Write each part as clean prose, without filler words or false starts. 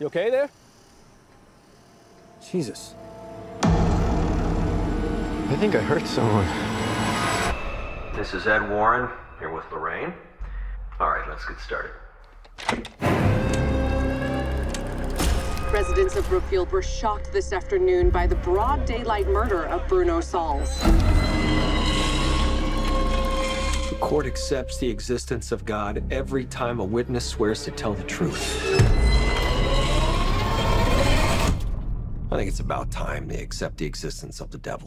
You okay there? Jesus. I think I hurt someone. This is Ed Warren, here with Lorraine. All right, let's get started. Residents of Brookfield were shocked this afternoon by the broad daylight murder of Bruno Sauls. The court accepts the existence of God every time a witness swears to tell the truth. I think it's about time they accept the existence of the devil.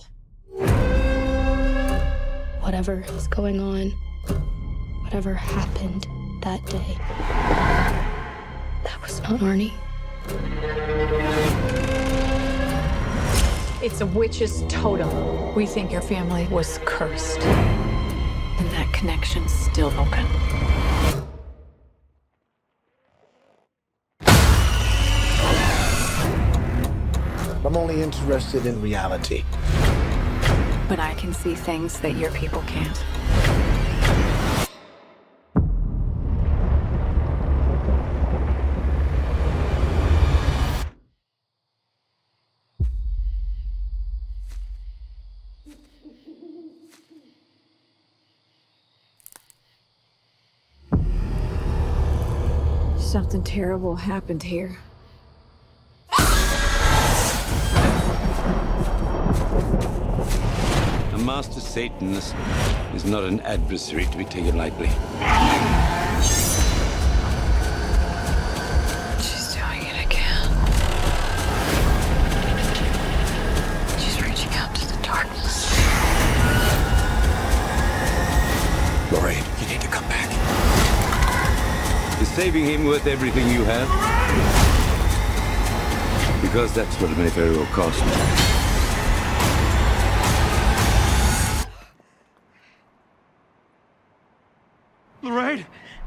Whatever is going on, whatever happened that day, that was not Arnie. It's a witch's totem. We think your family was cursed. And that connection's still open. I'm only interested in reality. But I can see things that your people can't. Something terrible happened here. A master Satanist is not an adversary to be taken lightly. She's doing it again. She's reaching out to the darkness. Lorraine, you need to come back. Is saving him worth everything you have? Because that's what it may very well cost. Lorraine?